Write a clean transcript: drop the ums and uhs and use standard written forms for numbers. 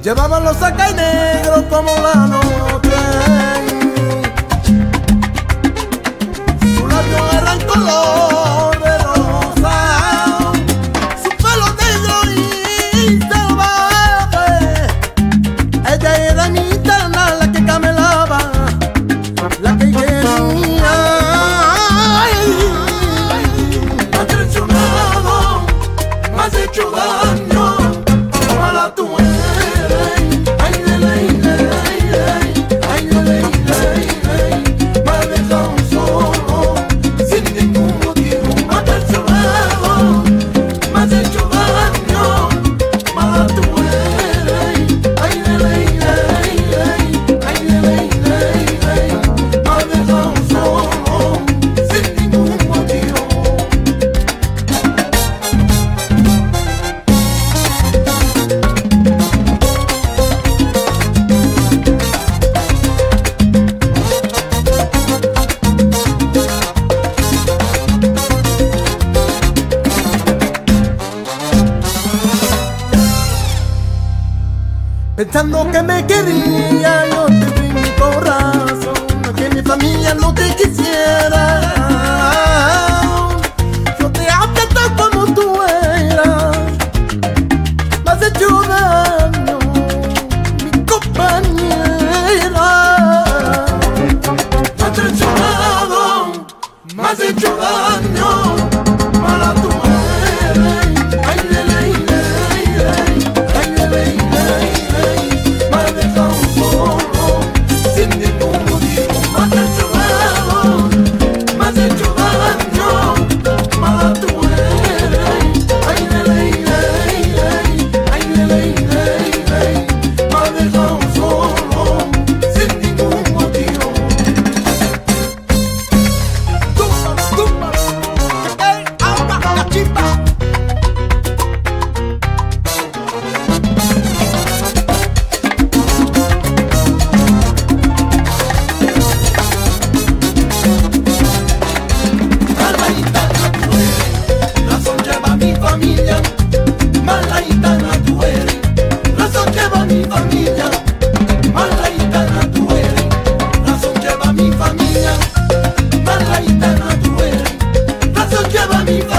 Llevaban los sacos negros como la noche. Sus labios eran color de rosa, su pelo negro y salvaje. Ella era mi interna, la que camelaba, la que quería. Me has traicionado, me has hecho daño, mala tú eres. Pensando que me quería, yo te di mi corazón, que mi familia no te quisiera. Yo te amé tal como tú eras, me has hecho daño, mi compañera. Me has traicionado, me has hecho daño, mala tú eres. Ay, mi